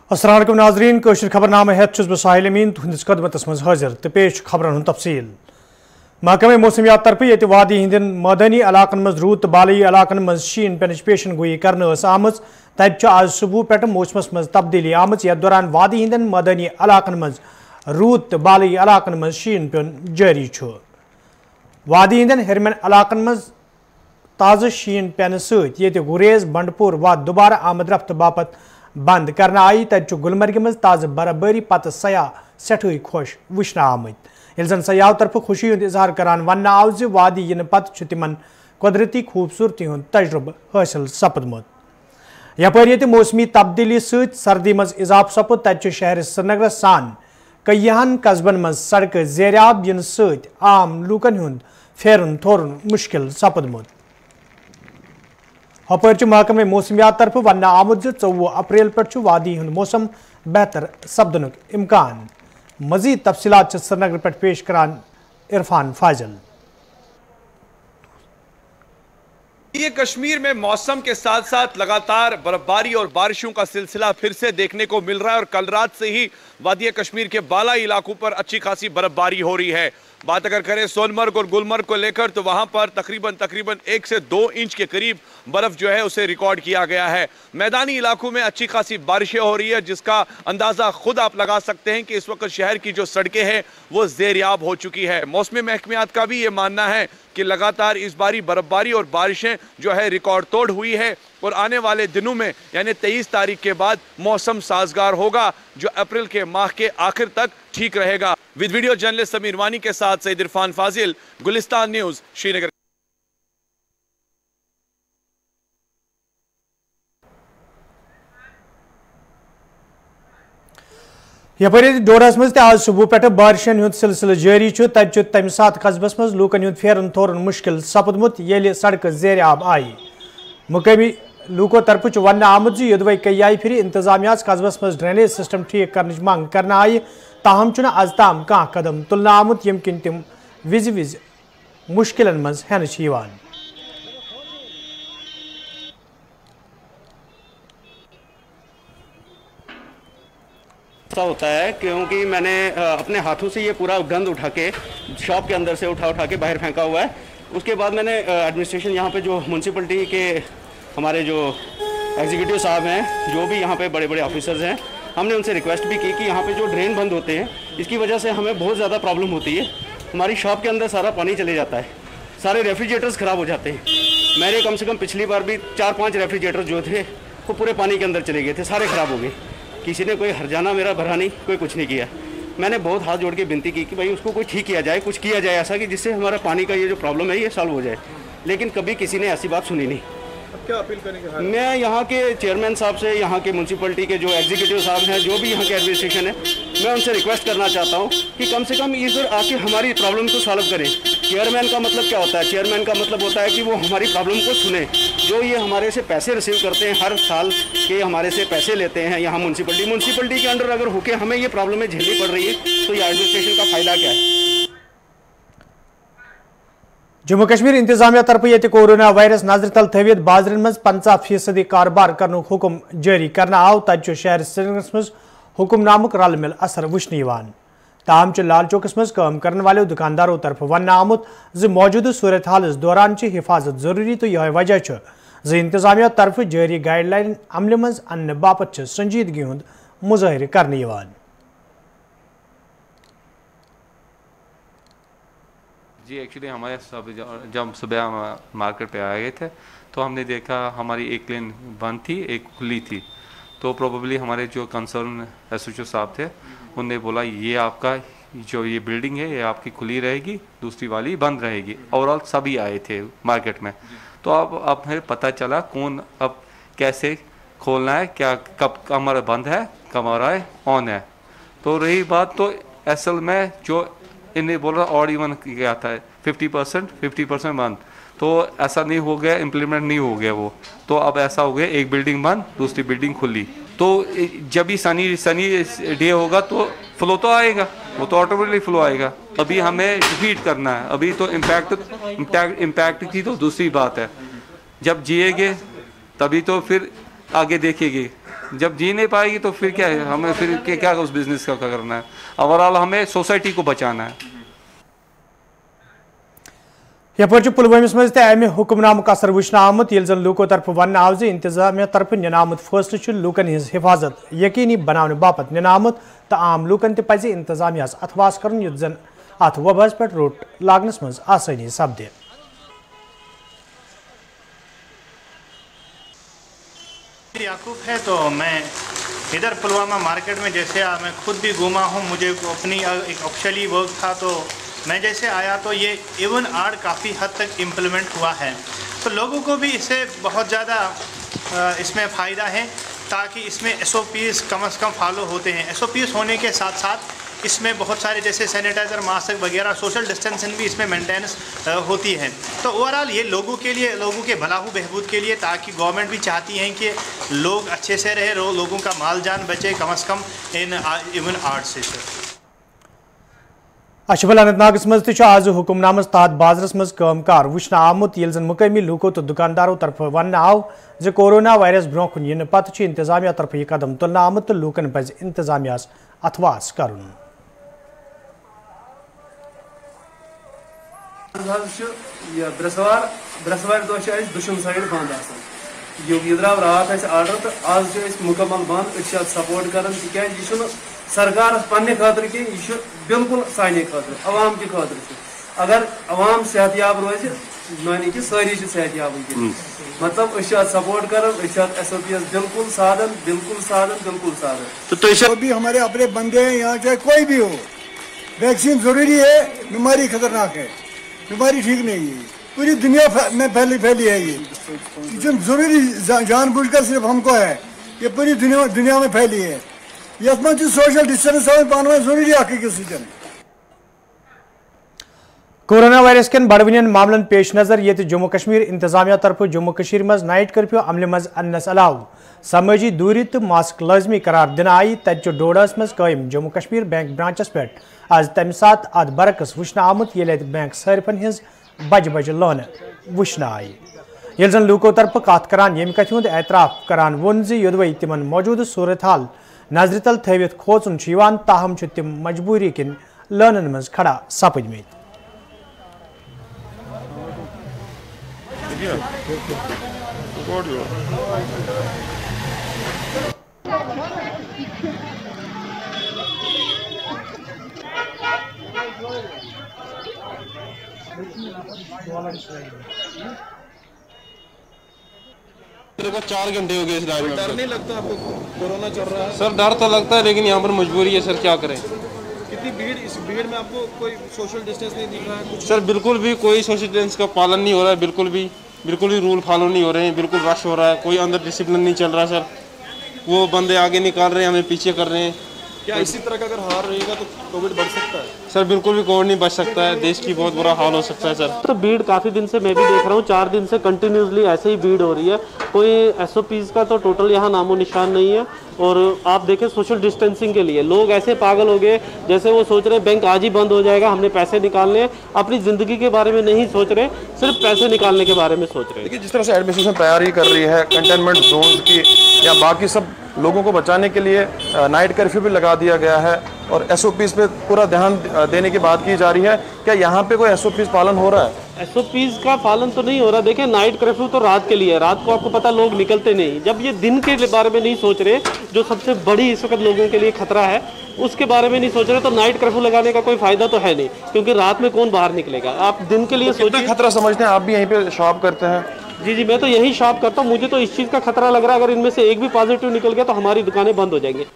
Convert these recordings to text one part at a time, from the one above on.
अस्सलाम वालेकुम नाज़रीन कशर खबरनामा हेत बह साहिल अमीन तुहंदिस खदमतस मज हाजिर तो पेश खबरन तफसील। महकमे मौसमियात तरफ ये वादी हिंदन मैदानी इलाकन मज रूद तो बालई इलाकन मज शीन पेनच पेशन गोई कर आम तब आज सुबह पे मौसमस मज तब्दीली आम यथ दौरान वादी हिंदन मैदानी इलाकन मज रूद तो बालई इलाकन मज शीन पेन जारी। वादी हिंदन हरमन इलाकन मज ताज़ शीन पेन सत गुरेज बंडपुर वाद दोबारा आमद रफ्त बापत बंद करना आई तब गुलमर्ग मज ताज़ बर्फबारी पत सयाह सठे खुश वुचन आमत ये जन सयाह तरफ खुशी हुंद इजहार करान वन आव ज वादी इन पत तिमन कुदरती खूबसूरती हुंद तजुर्ब हासिल सपदमुत। यपर ये मौसमी तब्दीली सत सर्दी मज इजाफ सपुद तब शहर श्रीनगर सान कईहन कस्बन मज सड़क ज़ेरियाब इन सत आम लूकन हुंद फेरन थोरन मुश्किल सपदमुत। हपर महकमे मौसमियात तरफ वन आमुद 24 अप्रैल पे वादी हुंद मौसम बेहतर सपदन इम्कान। मजीद तफसीलात श्रीनगर पे पेश करान इरफान फाजिल। ये कश्मीर में मौसम के साथ साथ लगातार बर्फबारी और बारिशों का सिलसिला फिर से देखने को मिल रहा है और कल रात से ही वादी कश्मीर के बालाई इलाकों पर अच्छी खासी बर्फबारी हो रही है। बात अगर करें सोनमर्ग और गुलमर्ग को लेकर तो वहां पर तकरीबन 1 से 2 इंच के करीब बर्फ जो है उसे रिकॉर्ड किया गया है। मैदानी इलाकों में अच्छी खासी बारिशें हो रही है जिसका अंदाजा खुद आप लगा सकते हैं कि इस वक्त शहर की जो सड़कें हैं वो ज़ेरियाब हो चुकी है। मौसमी महकमियात का भी ये मानना है कि लगातार इस बारी बर्फबारी और बारिशें जो है रिकॉर्ड तोड़ हुई है और आने वाले दिनों में यानी 23 तारीख के बाद मौसम साजगार होगा जो अप्रैल के माह के आखिर तक ठीक रहेगा। With video journalist Sameer Wani के साथ सईद इरफान फाजिल, गुलिस्तान न्यूज, श्रीनगर। यपर डोडस मज आज सुबह पे बारिशन हुंद सिलसिल जारी तब तम सात कस्बस मज लूकन हुंद फेरन थोरन मुश्किल सपदमुत ये सड़क ज़ेरियाब आई। मुकामी लूको तरफ वन आमुद योदवे कई फिर इंतजामिया कस्बस मज ड्रेनेज सिस्टम ठीक करने मांग करना आई ताहम आज ताम कह कदम तुलना आमुत यम किन तम विज विज मुश्किलन मज हेन। ऐसा होता है क्योंकि मैंने अपने हाथों से ये पूरा गंद उठा के शॉप के अंदर से उठा के बाहर फेंका हुआ है। उसके बाद मैंने एडमिनिस्ट्रेशन यहाँ पे जो म्यूनसिपलिटी के हमारे जो एग्जीक्यूटिव साहब हैं, जो भी यहाँ पे बड़े बड़े ऑफिसर्स हैं, हमने उनसे रिक्वेस्ट भी की कि यहाँ पे जो ड्रेन बंद होते हैं इसकी वजह से हमें बहुत ज़्यादा प्रॉब्लम होती है। हमारी शॉप के अंदर सारा पानी चले जाता है, सारे रेफ्रिजरेटर्स ख़राब हो जाते हैं। मेरे कम से कम पिछली बार भी 4-5 रेफ्रिजरेटर जो थे वो पूरे पानी के अंदर चले गए थे, सारे ख़राब हो गए। किसी ने कोई हरजाना मेरा भरा नहीं, कोई कुछ नहीं किया। मैंने बहुत हाथ जोड़ के विनती की कि भाई उसको कोई ठीक किया जाए, कुछ किया जाए ऐसा कि जिससे हमारा पानी का ये जो प्रॉब्लम है ये सॉल्व हो जाए, लेकिन कभी किसी ने ऐसी बात सुनी नहीं। क्या अपील करेंगे? मैं यहाँ के चेयरमैन साहब से, यहाँ के म्यूनसिपलिटी के जो एग्जीक्यूटिव साहब हैं, जो भी यहाँ के एडमिनिस्ट्रेशन है, मैं उनसे रिक्वेस्ट करना चाहता हूँ कि कम से कम इधर आके हमारी प्रॉब्लम को सॉल्व करें। चेयरमैन का मतलब क्या होता है? चेयरमैन का मतलब होता है कि वो हमारी प्रॉब्लम को सुने। जो ये हमारे से पैसे रिसीव करते हैं, हर साल के हमारे से पैसे लेते हैं यहाँ म्यूनसिपलिटी के अंडर अगर होके हमें ये प्रॉब्लमें झेलनी पड़ रही है तो ये एडमिनिस्ट्रेशन का फ़ायदा क्या है? जम्मू कश्मीर इंतजामिया तरफ ये कोरोना वायरस नजर तल थवित बाजरन मज 50% कारोबार करने हुक्म जारी करना आव तब शहर श्रीनगर मज हुक्मनामुक रल मिल असर वुचन। ताहम लाल चौकस मज काम करने वाले दुकानदारों तरफ वन आमुत मौजूदा सूरत हाल दौरान हिफाजत जरूरी तो यह वजह इंतजामिया तरफ जारी गाइडलाइन अमल मज अन्न बापत संजीदगी हुंद मुजाहिर करने। जी एक्चुअली हमारे जब सुबह मार्केट पे आए थे तो हमने देखा हमारी एक लेन बंद थी, एक खुली थी। तो प्रोबेबली हमारे जो कंसर्न एसओ साहब थे उनने बोला ये आपका जो ये बिल्डिंग है ये आपकी खुली रहेगी, दूसरी वाली बंद रहेगी। ओवरऑल सभी आए थे मार्केट में। तो अब हमें पता चला कौन अब कैसे खोलना है, क्या कब हमारा बंद है, कब हमारा ऑन है। तो रही बात तो असल में जो इन्हें बोला ऑड इवन किया था 50% बंद, तो ऐसा नहीं हो गया, इम्प्लीमेंट नहीं हो गया वो। तो अब ऐसा हो गया एक बिल्डिंग बंद, दूसरी बिल्डिंग खुली। तो जब भी सनी डे होगा तो फ्लो तो आएगा, वो तो ऑटोमेटिकली फ्लो आएगा। अभी हमें डिफीट करना है, अभी तो इम्पैक्ट की तो दूसरी बात है। जब जिएगे तभी तो फिर आगे देखेंगे जब जी नहीं पाएगी तो फिर क्या है, हमें फिर क्या उस बिजनेस का करना है। ओवरऑल हमें सोसाइटी को बचाना है। यपर पुलवामिस मज अमि हुक्मनाम असर वुचन आमुत ये जन लूको तरफ वन आव इंतजामिया तरफ निन आमुत फैसले लूकन हज हिफाजत यकीनी बनाने बापत निन आमुत तो आम लूकन तज इंतजामिया अथवास कर युत जन अत वबस पे रोट लागनस मज आसानी सपदे। याकूब है तो मैं इधर पुलवामा मार्केट में जैसे मैं खुद भी घूमा हूँ, मुझे अपनी एक ऑफिशियली वर्क था तो मैं जैसे आया तो ये इवन आर्ट काफ़ी हद तक इम्प्लीमेंट हुआ है, तो लोगों को भी इससे बहुत ज़्यादा इसमें फ़ायदा है ताकि इसमें SOPs कम से कम फॉलो होते हैं। SOPs होने के साथ साथ इसमें बहुत सारे जैसे सैनिटाइज़र, मास्क वगैरह, सोशल डिस्टेंसिंग भी इसमें मेंटेनेंस होती है। तो ओवरऑल ये लोगों के लिए, लोगों के भलाहू बहबूद के लिए, ताकि गवर्नमेंट भी चाहती है कि लोग अच्छे से रहे, लोगों का माल जान बचे कम से कम इन इवन आर्ट से। अशबल अनंतनाग मज आज हुक्मनामस तहत बाजरस मज कामकार वुचन आमुत ये जन मुकामी लूको तो दुकानदारों तरफ वन आव जो कोरोना वायरस ब्रोह कुन इन पत इंतजामिया तरफ यह कदम तुलना आमुत तो लूकन पज इंतजामिया अथवास कर। ब्रसवार दह दुशम साइड बंद यह द्राव रात आर्डर तो आज मुकम्मल बंद सपोर्ट कर यह सरकार पन्ने खातर कि यह बिल्कुल साने खातर अवाम के खातर अगर अवाम सेहतयाब रोज मानी कि सारी सेहतयाब मतलब सपोर्ट कर SOPs बिल्कुल साधन तो भी हमारे अपने बंदे हैं यहाँ चाहे कोई भी हो, वैक्सीन जरूरी है। बीमारी खतरनाक है, बीमारी ठीक नहीं है, पूरी दुनिया में फैली है। ये जरूरी जानबूझकर सिर्फ हमको है, ये पूरी दुनिया में फैली है। यह सोशल डिस्टेंस पाना जरूरी है। कोरोना वायरस कन बड़वन मामलन पेश नजर ये जम्मू कश्मीर इंतजामिया तरफ जम्मू कश्मीर मज नाइट कर्फ्यू अमल मज अनस अलाव समाजी दूरी तो मास्क लाजमी करार दिन आई तत डोडस मज कायम जम्मू कश्मीर बैंक ब्रांचस पे आज तम सात अत बरकस वुचन आमुत ये बैंक सारिफन हज बज बज लान वुचन आई ये जन लूको तरफ कत करान ये कथ हुंद एतराफ करान वोन योदवे तिमन मौजूद सूरत हाल नजर तल थवित खोचुन ताहम तिम मजबूरी किन लानन मज खड़ा सपदमित। देखो 4 घंटे हो गए इस लाइन में। डर नहीं लगता आपको? कोरोना चल रहा है। सर डर तो लगता है लेकिन यहाँ पर मजबूरी है सर, क्या करें। कितनी भीड़, इस भीड़ में आपको कोई सोशल डिस्टेंस नहीं दिख रहा है कुछ? सर बिल्कुल भी कोई सोशल डिस्टेंस का पालन नहीं हो रहा है, बिल्कुल भी रूल फॉलो नहीं हो रहे हैं, बिल्कुल रश हो रहा है, कोई अंदर डिसिप्लिन नहीं चल रहा है सर। वो बंदे आगे निकाल रहे हैं, हमें पीछे कर रहे हैं। क्या इसी तरह का अगर हाल रहेगा तो कोविड बढ़ सकता है? सर बिल्कुल भी कोविड नहीं बच सकता है, देश की बहुत बुरा हाल हो सकता है सर। तो भीड़ काफ़ी दिन से मैं भी देख रहा हूँ, 4 दिन से कंटिन्यूसली ऐसे ही भीड़ हो रही है। कोई SOPs का तो टोटल यहाँ नामो निशान नहीं है। और आप देखें सोशल डिस्टेंसिंग के लिए लोग ऐसे पागल हो गए जैसे वो सोच रहे हैं बैंक आज ही बंद हो जाएगा, हमने पैसे निकालने हैं। अपनी ज़िंदगी के बारे में नहीं सोच रहे, सिर्फ पैसे निकालने के बारे में सोच रहे हैं। देखिए जिस तरह से एडमिनिस्ट्रेशन तैयारी कर रही है कंटेनमेंट जोन की या बाकी सब लोगों को बचाने के लिए नाइट कर्फ्यू भी लगा दिया गया है और SOPs पे पूरा ध्यान देने की बात की जा रही है। क्या यहाँ पे कोई SOPs पालन हो रहा है? SOPs का पालन तो नहीं हो रहा। देखिए नाइट कर्फ्यू तो रात के लिए है, रात को आपको पता लोग निकलते नहीं। जब ये दिन के बारे में नहीं सोच रहे, जो सबसे बड़ी इस वक्त लोगों के लिए खतरा है उसके बारे में नहीं सोच रहे, तो नाइट कर्फ्यू लगाने का कोई फायदा तो है नहीं, क्योंकि रात में कौन बाहर निकलेगा। आप दिन के लिए सोचिए। खतरा समझते हैं आप भी यहीं पे शॉप करते हैं? जी मैं तो यही शॉप करता हूँ। मुझे तो इस चीज़ का खतरा लग रहा है, अगर इनमें से एक भी पॉजिटिव निकल गया तो हमारी दुकानें बंद हो जाएंगी।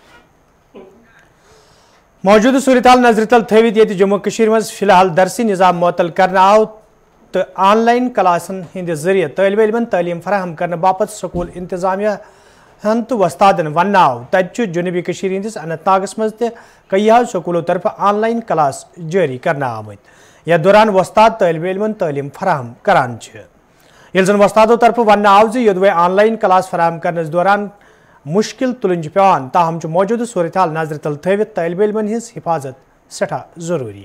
मौजूद सूरत हाल नजर तल थवित ये जम्मू कश्मीर मज फिलहाल दरसी निज़ाम मुअत्तल करना आव तो ऑनलाइन क्लासन हिंद जरिए तालिब इल्मन तालीम फराहम करने बापत स्कूल इंतजामिया हन तो वस्तादन वन आव तत जुनूबी कश्मीर हिंदिस अनंतनागस मज कई स्कूलों तरफ ऑनलाइन क्लास जारी करना आमत। यह दौरान वस्ताद तालिब इल्मन तालीम फराहम करान ये जन वस्तादों तरफ वन आव योदवे ऑनलाइन क्लास फराहम करने दौरान मुश्किल तुलन पेवान, ताहम मौजूद सूरत हाल नजर तल थवित तालिब इल्मन हिंस हिफाजत सठा जरूरी।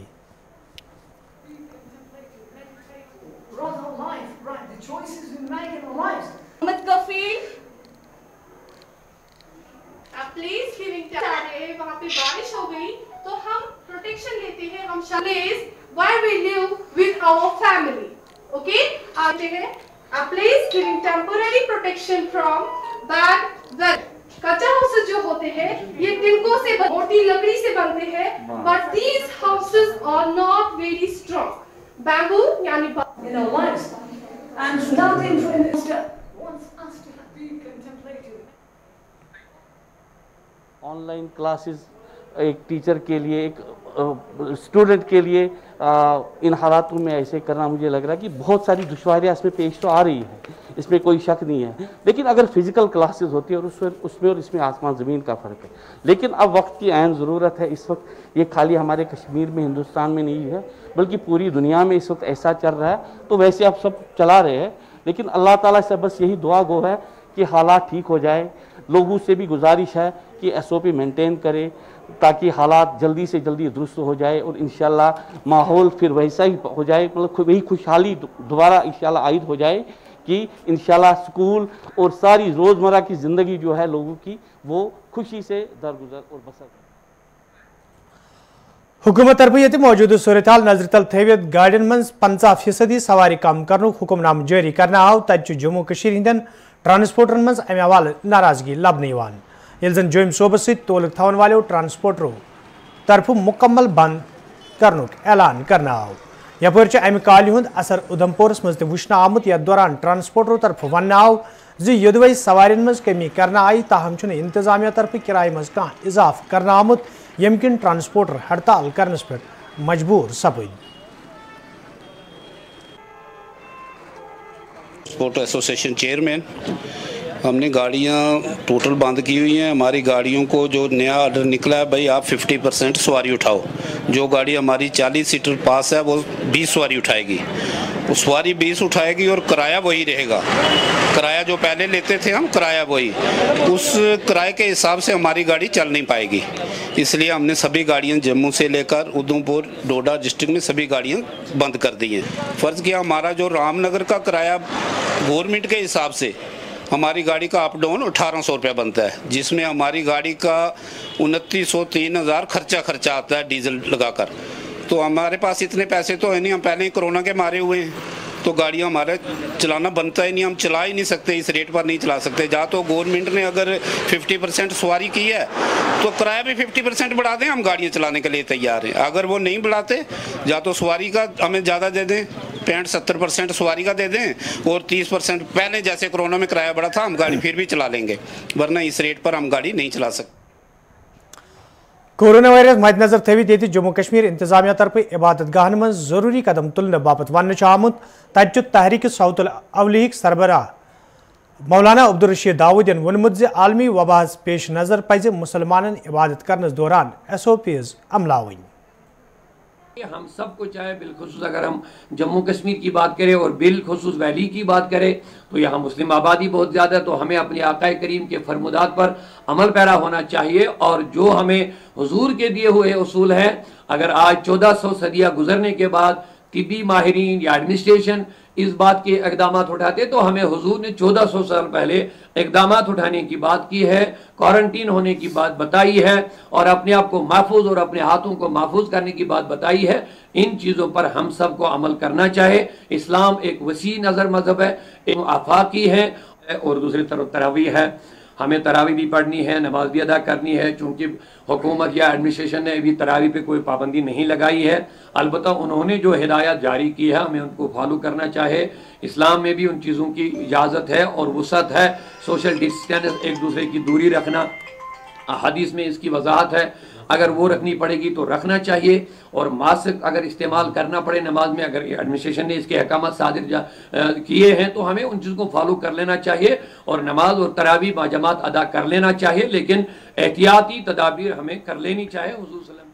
प्लेस लिविंग वहाँ पे बारिश हो गई तो हम प्रोटेक्शन लेते हैं, हम place where we live with our family. Okay, आते हैं a place giving temporary protection from bad weather. कच्चा हाउसेस जो होते हैं ये तिनकों से मोटी लकड़ी से बनते हैं, but these houses are not very strong. Bamboo यानी in our lives and nothing wants us to be contemplative. Online classes एक टीचर के लिए, एक स्टूडेंट के लिए इन हालातों में ऐसे करना मुझे लग रहा है कि बहुत सारी दुश्वारियाँ इसमें पेश तो आ रही हैं, इसमें कोई शक नहीं है। लेकिन अगर फिज़िकल क्लासेस होती है और उसमें और इसमें आसमान ज़मीन का फ़र्क है। लेकिन अब वक्त की अहम ज़रूरत है। इस वक्त ये खाली हमारे कश्मीर में, हिंदुस्तान में नहीं है, बल्कि पूरी दुनिया में इस वक्त ऐसा चल रहा है। तो वैसे आप सब चला रहे हैं, लेकिन अल्लाह ताला से बस यही दुआ गो है कि हालात ठीक हो जाए। लोगों से भी गुजारिश है कि SOP मेंटेन करें ताकि हालात जल्दी से जल्दी दुरुस्त हो जाए और इंशाल्लाह माहौल फिर वैसा ही हो जाए, मतलब वही खुशहाली दोबारा इंशाल्लाह आयद हो जाए कि इंशाल्लाह स्कूल और सारी रोज़मर्रा की ज़िंदगी जो है लोगों की वो खुशी से दरगुजर और बसर। हुकूमत तरफ ये मौजूद सूरत हाल नजर तल थवित गाड़ियों मं 50% सवारी कम कर हुक्मनाम जारी करना आव। तब जम्मू कशीर हिंदन ट्रांसपोर्टरन मं अमे हवाले नाराजगी लबन यन जोम सोबस तोलक थवन वालों ट्रांसपोर्टरों तरफ मुकम्मल बंद करनुक ऐलान करना आव। यपर अमि काल हुंद असर उधमपुरस मज वुचन आमुत। यथ दौरान ट्रांसपोर्टरों तरफ वन आव योदवे सवारियों मज कमी करना आई, ताहम इंतजामिया तरफ किराए मज कह इजाफ करना आमुत, यम किन ट्रांसपोर्टर हड़ताल करने पे मजबूर सपद। ट्रांसपोर्ट एसोसिएशन चेयरमैन, हमने गाड़ियाँ टोटल बंद की हुई हैं। हमारी गाड़ियों को जो नया ऑर्डर निकला है, भाई आप 50% सवारी उठाओ। जो गाड़ी हमारी 40 सीटर पास है वो 20 सवारी उठाएगी, वो सवारी 20 उठाएगी और किराया वही रहेगा। किराया जो पहले लेते थे हम, किराया वही, उस किराए के हिसाब से हमारी गाड़ी चल नहीं पाएगी। इसलिए हमने सभी गाड़ियाँ जम्मू से लेकर उधमपुर डोडा डिस्ट्रिक्ट में सभी गाड़ियाँ बंद कर दी हैं। फ़र्ज़ किया हमारा जो रामनगर का किराया गवर्नमेंट के हिसाब से हमारी गाड़ी का अप डाउन 1800 रुपया बनता है, जिसमें हमारी गाड़ी का 2900-3000 खर्चा आता है डीजल लगाकर। तो हमारे पास इतने पैसे तो है नहीं, हम पहले ही कोरोना के मारे हुए हैं, तो गाड़ियाँ हमारे चलाना बनता ही नहीं, हम चला ही नहीं सकते, इस रेट पर नहीं चला सकते। जहाँ तो गवर्नमेंट ने अगर 50% सवारी की है तो किराया भी 50% बढ़ा दें, हम गाड़ियाँ चलाने के लिए तैयार हैं। अगर वो नहीं बढ़ाते, या तो सवारी का हमें ज़्यादा दे दें, 65-70% सवारी का दे दें और 30% पहले जैसे कोरोना में किराया बढ़ा था हम गाड़ी फिर भी चला लेंगे, वरना इस रेट पर हम गाड़ी नहीं चला सकते। कोरोना वायरस मद्देनजर थवित ये जम्मू कश्मीर इंतजामिया तरफ इबादत गाहन मं जरूरी कदम तुलने बाबत वन आमुत। तब तहरीक सऊतुल अवलिक सरबराह मौलाना अब्दुल रशीद दाऊदियन वोनमुत आलमी वबास पेश नजर पज मुसलमानन इबादत करने दौरान SOPs अमलावन। हम सबको चाहे बिलखुसूस अगर हम जम्मू कश्मीर की बात करें और बिलखुसूस वैली की बात करें तो यहाँ मुस्लिम आबादी बहुत ज़्यादा है, तो हमें अपने आकाए करीम के फरमुदात पर अमल पैरा होना चाहिए। और जो हमें हुजूर के दिए हुए उसूल हैं, अगर आज 1400 सदियाँ गुजरने के बाद तिब्बी माहिरीन या एडमिनिस्ट्रेशन इस बात के इकदाम उठाते तो हमें हुजूर ने 1400 साल पहले इकदाम उठाने की बात की है, क्वारंटीन होने की बात बताई है और अपने आप को महफूज और अपने हाथों को महफूज करने की बात बताई है। इन चीज़ों पर हम सबको अमल करना चाहे। इस्लाम एक वसी नज़र मजहब है, एक आफाकी है और दूसरी तरफ तरावी है। हमें तरावी भी पढ़नी है, नमाज भी अदा करनी है। चूँकि हुकूमत या एडमिनिस्ट्रेशन ने अभी तरावी पे कोई पाबंदी नहीं लगाई है, अलबत्ता उन्होंने जो हिदायत जारी की है हमें उनको फॉलो करना चाहे। इस्लाम में भी उन चीज़ों की इजाज़त है और वसअत है। सोशल डिस्टेंस, एक दूसरे की दूरी रखना, हदीस में इसकी वजाहत है, अगर वो रखनी पड़ेगी तो रखना चाहिए। और मास्क अगर इस्तेमाल करना पड़े नमाज में, अगर एडमिनिस्ट्रेशन ने इसके अहकाम सादिर किए हैं तो हमें उन चीज़ों को फॉलो कर लेना चाहिए और नमाज और तरावी बाजमात अदा कर लेना चाहिए। लेकिन एहतियाती तदाबीर हमें कर लेनी चाहिए। हुजूर सल्लल्लाहु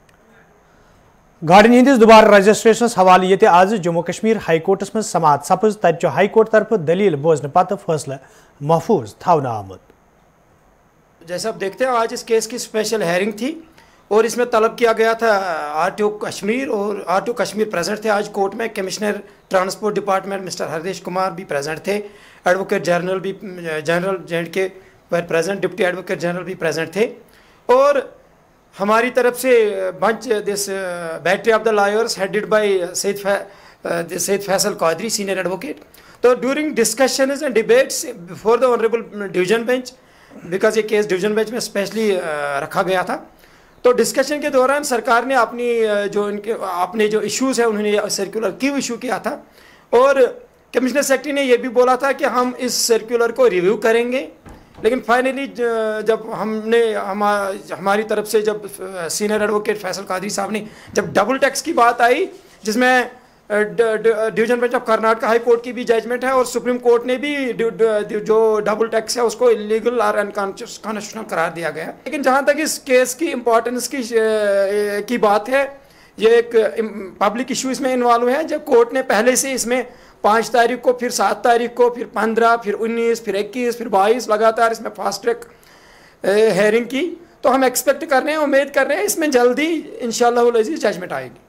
गाड़ियों हंदिस दोबारा रजिस्ट्रेशन हवाले ये आज जम्मू कश्मीर हाई कोर्टस में समात सपज। तब हाई कोर्ट तरफ दलील बोजने पत फैसला महफूज थवना आमद। जैसा आप देखते हैं आज इस केस की स्पेशल हेयरिंग थी और इसमें तलब किया गया था RTO कश्मीर, और RTO कश्मीर प्रेजेंट थे आज कोर्ट में। Commissioner transport department mister Hardesh Kumar भी प्रेजेंट थे, एडवोकेट जनरल भी, general J&K were present, deputy advocate general भी प्रेजेंट थे, और हमारी तरफ से bunch this battery of the lawyers headed by Syed Faisal Qadri senior advocate. तो during discussions and debates before the honourable division bench, because ये केस डिवीजन बेंच में specially रखा गया था, तो डिस्कशन के दौरान सरकार ने अपने जो इश्यूज़ हैं उन्होंने सर्कुलर क्यों इशू किया था, और कमिश्नर सेक्रेटरी ने यह भी बोला था कि हम इस सर्कुलर को रिव्यू करेंगे। लेकिन फाइनली जब हमारी तरफ से जब सीनियर एडवोकेट फैसल कादरी साहब ने जब डबल टैक्स की बात आई, जिसमें division bench of Karnataka high court की भी जजमेंट है और सुप्रीम कोर्ट ने भी जो डबल टैक्स है उसको इलीगल और अनकॉन्स्टिट्यूशनल करार दिया गया। लेकिन जहाँ तक इस केस की इम्पोर्टेंस की बात है, ये एक पब्लिक इशू इसमें इन्वॉल्व है। जब कोर्ट ने पहले से इसमें 5 तारीख को, फिर 7 तारीख को, फिर 15, फिर 19, फिर 21, फिर 22 लगातार इसमें फास्ट ट्रैक हेयरिंग की, तो हम एक्सपेक्ट कर रहे हैं, उम्मीद कर रहे हैं इसमें जल्दी इंशाअल्लाह अज़ीज़ जजमेंट आएगी।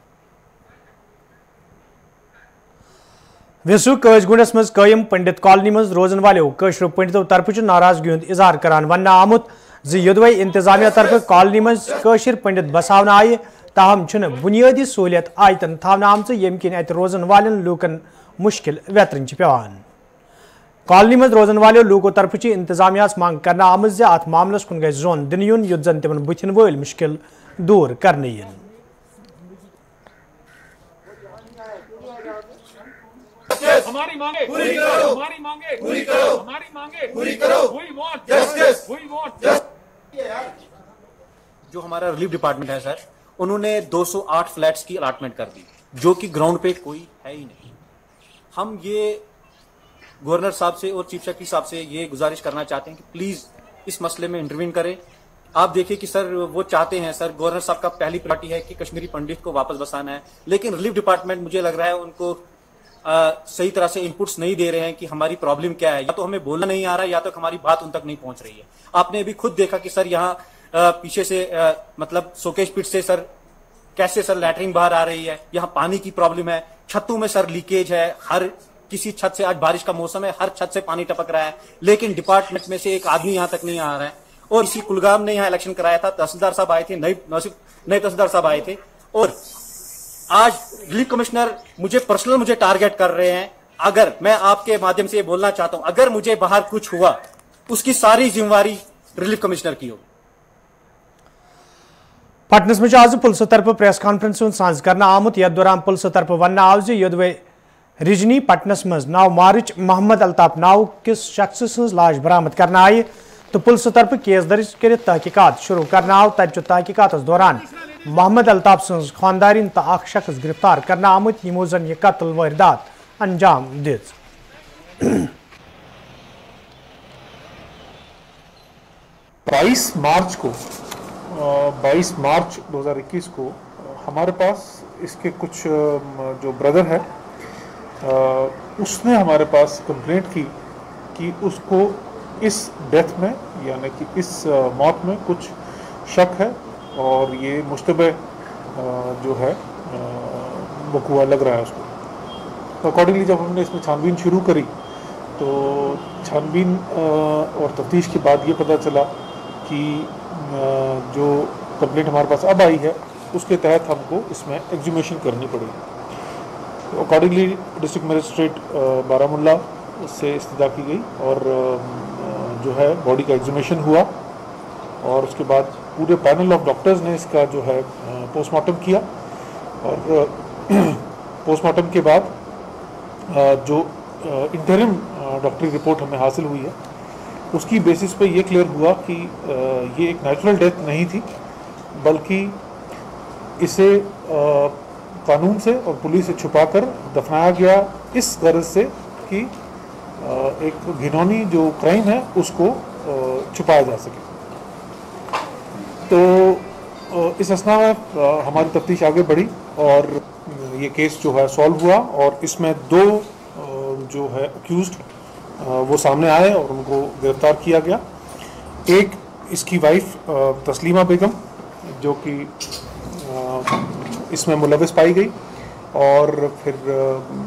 वेसु कजगुंडस मज कायम पंडित कॉलोनी मज रोजन वालों कशरो पंडितों तरफ इजहार हुंद इजहार करान वन आमुत जोदवे इंतजामिया तरफ कॉलोनी मज कशर पंडित बसावन आय, ताहम बुनियादी सहूलियत आयतन थावन आमच यम किन अत रोजन वालन लूकन मुश्किल वेतरन पेवान। कॉलोनी मज रोजन वालों लूकों तरफ इंतजामिया मांग करना आमज जे अत मामलस कुन गई जोन दिन युन युत जन तिमन बुथिन वल मुश्किल दूर करने इन। हमारी मांगे पूरी करो, हमारी मांगे पूरी करो, हमारी मांगे पूरी करो, we want justice, we want justice. जो हमारा रिलीफ डिपार्टमेंट है सर, उन्होंने 208 फ्लैट्स की अलॉटमेंट कर दी, जो कि ग्राउंड पे कोई है ही नहीं। हम ये गवर्नर साहब से और चीफ सेक्रेटरी साहब से ये गुजारिश करना चाहते हैं कि प्लीज इस मसले में इंटरवीन करें। आप देखिए कि सर वो चाहते हैं, सर गवर्नर साहब का पहली प्रायोरिटी है कि कश्मीरी पंडित को वापस बसाना है, लेकिन रिलीफ डिपार्टमेंट मुझे लग रहा है उनको सही तरह से इनपुट्स नहीं दे रहे हैं कि हमारी प्रॉब्लम क्या है। या तो हमें बोलना नहीं आ रहा है, या तो हमारी बात उन तक नहीं पहुंच रही है। आपने अभी खुद देखा कि सर यहाँ पीछे से मतलब सोकेश पिट से सर कैसे सर लैटरिन बाहर आ रही है, यहाँ पानी की प्रॉब्लम है, छतों में सर लीकेज है, हर किसी छत से, आज बारिश का मौसम है, हर छत से पानी टपक रहा है, लेकिन डिपार्टमेंट में से एक आदमी यहाँ तक नहीं आ रहा है। और इसी कुलगाम ने यहाँ इलेक्शन कराया था, तहसीलदार साहब आए थे, नए तहसीलदार साहब आए थे, और आज रिलीफ कमिश्नर मुझे टारगेट कर रहे हैं। अगर मैं आपके माध्यम से ये बोलना चाहता हूं, अगर मुझे बाहर कुछ हुआ उसकी सारी जिम्मेवारी रिलीफ कमिश्नर की होगी। पटनस में आज पुलिस तरफ प्रेस कॉन्फ्रेंस साज करना आमुत, यथ दौरान पुलिस तरफ वन आव योदवे रिजनी पटनस मज 9 मार्च मोहम्मद अल्ताफ नाव किस शख्स सज लाश बरामद करना आई, तो पुलिस तरफ केस दर्ज कर तहकीकात शुरू करना आव। तब तहकीकात दौरान मोहम्मद अल्ताफ सज खानदारिन तो अख शख्स गिरफ्तार करना आमुत, यमो जन यह कत्ल वारदात अंजाम दिज। 22 मार्च 2021 को हमारे पास इसके कुछ जो ब्रदर है उसने हमारे पास कंप्लेंट की कि उसको इस डेथ में यानी कि इस मौत में कुछ शक है और ये मुश्तबे जो है वक़ुआ लग रहा है उसको। तो अकॉर्डिंगली जब हमने इसमें छानबीन शुरू करी तो छानबीन और तफ्तीश के बाद ये पता चला कि जो कंप्लेंट हमारे पास अब आई है उसके तहत हमको इसमें एग्जीमेशन करनी पड़ेगी। तो अकॉर्डिंगली डिस्ट्रिक्ट मजिस्ट्रेट बारामुल्ला से इस्तदा की गई और जो है बॉडी का एग्जीमेशन हुआ और उसके बाद पूरे पैनल ऑफ डॉक्टर्स ने इसका जो है पोस्टमार्टम किया और पोस्टमार्टम के बाद जो इंटरिम डॉक्टरी रिपोर्ट हमें हासिल हुई है उसकी बेसिस पे ये क्लियर हुआ कि ये एक नेचुरल डेथ नहीं थी, बल्कि इसे कानून से और पुलिस से छुपाकर दफनाया गया इस गर्ज से कि एक घिनौनी जो क्राइम है उसको छुपाया जा सके। तो इस असना में हमारी तफ्तीश आगे बढ़ी और ये केस जो है सॉल्व हुआ और इसमें 2 जो है अक्यूज्ड वो सामने आए और उनको गिरफ्तार किया गया। एक इसकी वाइफ तस्लीमा बेगम जो कि इसमें मुलविस पाई गई और फिर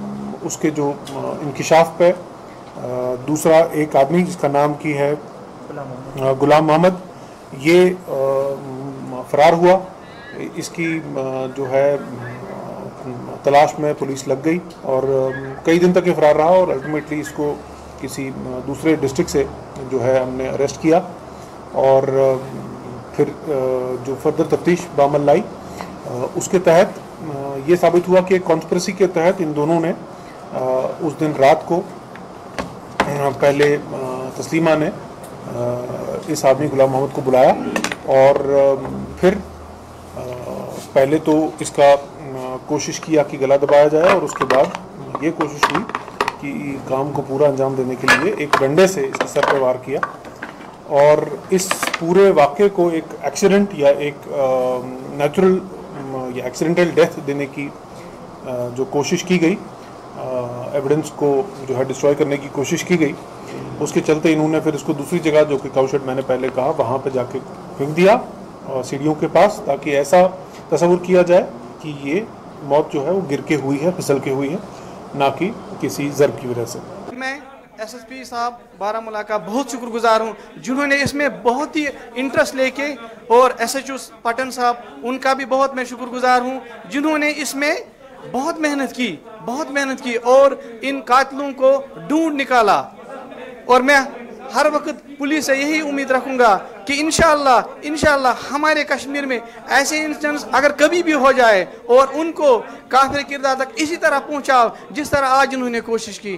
उसके जो इंकिशाफ पे दूसरा एक आदमी जिसका नाम की है गुलाम मोहम्मद ये फरार हुआ। इसकी जो है तलाश में पुलिस लग गई और कई दिन तक ये फरार रहा और अल्टीमेटली इसको किसी दूसरे डिस्ट्रिक्ट से जो है हमने अरेस्ट किया और फिर जो फर्दर तफ्तीश बामल लाई उसके तहत ये साबित हुआ कि कॉन्स्पिरेसी के तहत इन दोनों ने उस दिन रात को पहले तस्लीमा ने इस आदमी गुलाम मोहम्मद को बुलाया और फिर पहले तो इसका कोशिश किया कि गला दबाया जाए और उसके बाद ये कोशिश हुई कि काम को पूरा अंजाम देने के लिए एक डंडे से इसके सर पर वार किया और इस पूरे वाक़े को एक एक्सीडेंट या एक नेचुरल या एक्सीडेंटल डेथ देने की जो कोशिश की गई, एविडेंस को जो है डिस्ट्रॉय करने की कोशिश की गई, उसके चलते इन्होंने फिर इसको दूसरी जगह जो कि काउशेड मैंने पहले कहा वहाँ पे जाके फेंक दिया सीढ़ियों के पास, ताकि ऐसा तस्वुर किया जाए कि ये मौत जो है वो गिर के हुई है, फिसल के हुई है, ना कि किसी ज़र्ब की वजह से। मैं एसएसपी साहब बारामूला का बहुत शुक्रगुजार हूँ जिन्होंने इसमें बहुत ही इंटरेस्ट लेके, और एसएचओ पटन साहब उनका भी बहुत मैं शुक्रगुजार हूँ जिन्होंने इसमें बहुत मेहनत की और इन कातिलों को ढूंढ निकाला। और मैं हर वक्त पुलिस से यही उम्मीद रखूंगा कि इंशाअल्लाह हमारे कश्मीर में ऐसे इंसिडेंट्स अगर कभी भी हो जाए और उनको काफिर किरदार तक इसी तरह पहुंचाओ जिस तरह आज उन्होंने कोशिश की।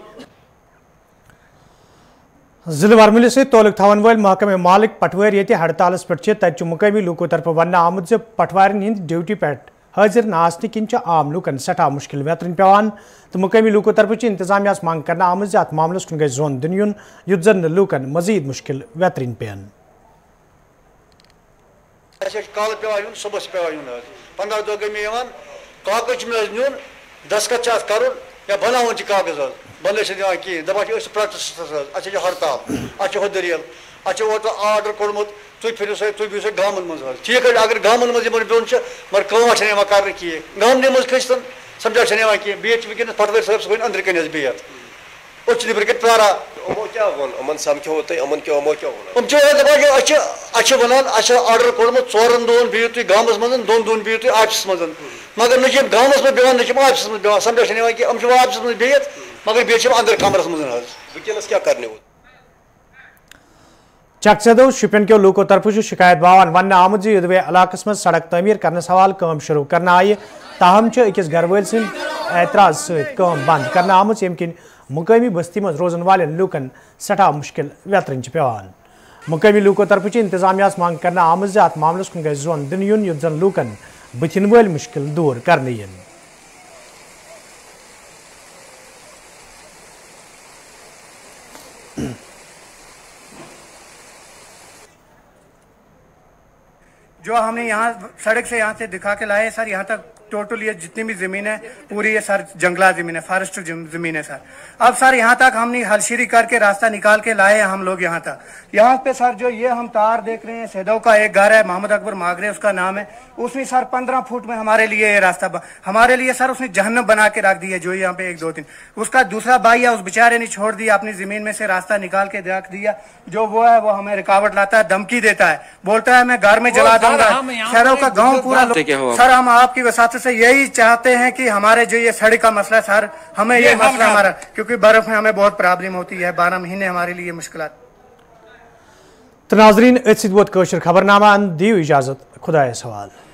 जिले वारमिल से तौलक थवन वल महकमे मालिक पटवार ये हड़तालस पे तक मुकामी लूकों तरफ वन आमुद जे पटवारन हिंद ड्यूटी पे हाजिर न आसने किन आम लूकन सठा मुश्किल वेतन पेवान तो मुकामी लूकों तरफ इंतजामिया मांग करना आमुद जे अत मामलस कुन गई जोन दिन युन युत जन लूकन मजीद मुश्किल वेतन पेन। कल पे सुबह पे 15 दह गई मे कागज नुन दस्खत कर या बनावन कागज बंद दिवान कहें दपान प्रैक्टिस हड़ताल अ दलील अत आर्डर कोड़मुत तुम फिर तुम गामन मज ठीक है अगर गामन मज बिन मगर कम कर कहें गामन मज खसन समझा कहें बिच वनस पटवारी साहब सोन अंदर कन बिहत नबर कन प्रारा वन आर्डर कोड़मुत 4 दोहन बिहू तुम गामस मज 2 दोहन बिहू तुम आफिस मज मगर न गामस मज बिहान न आफिस मज बिहान समझा कि आफिस मज बिहत मगर बे अंदर कमरस मज वनस क्या करने चकसदो शुपिन के लूकों तरफ शिकायत बावन वन आमुद युदवे इलाकस में सड़क तमीर करने सवाल काम शुरू करना आये ताहम अकिस गरवल सिंद एतराज सत बंद करना आमुद यम किन मुकामी बस्ती में रोजन वाले लूकन सठा मुश्किल वेतन पेवान। मुकामी लूकों तरफ इंतजामिया मांग करना आमुद अत मामलस कुन गई जोन दिन युन युत जन लूकन बथिन वल मुश्किल दूर करने इन। जो हमने यहाँ सड़क से यहाँ से दिखा के लाए सर, यहाँ तक टोटल ये जितनी भी ज़मीन है पूरी ये सर जंगला ज़मीन है, फॉरेस्ट ज़मीन है सर। अब सर यहाँ तक हमने हलशीरी करके रास्ता निकाल के लाए हैं हम लोग यहाँ तक। यहाँ पे सर जो ये हम तार देख रहे हैं, सेदो का एक घर है, मोहम्मद अकबर मागरे उसका नाम है, उसमें सर 15 फुट में हमारे लिए ये रास्ता हमारे लिए सर उसने जहन्नम बना के रख दी है। जो यहाँ पे 1 2 3 उसका दूसरा भाई है, उस बेचारे ने छोड़ दिया, अपनी ज़मीन में से रास्ता निकाल के रख दिया। जो वो है वो हमें रुकावट लाता है, धमकी देता है, बोलता है मैं घर में जला दूंगा। शहरों का गाँव पूरा सर हम आपकी वसात से यही चाहते हैं कि हमारे जो ये सड़क का मसला सर हमें ये मसला हमारा, क्योंकि बर्फ में हमें बहुत प्रॉब्लम होती है, 12 महीने हमारे लिए मुश्किलात। तो नाजरीन खबरनामा दियो इजाजत, खुदा सवाल।